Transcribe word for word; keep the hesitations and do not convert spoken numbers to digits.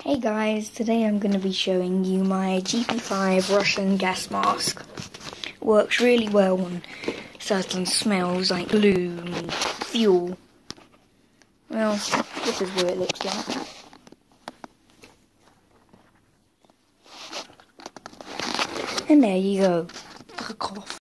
Hey guys, today I'm going to be showing you my G P five Russian gas mask. Works really well on certain smells like glue and fuel. Well, this is what it looks like. And there you go. Fuck off.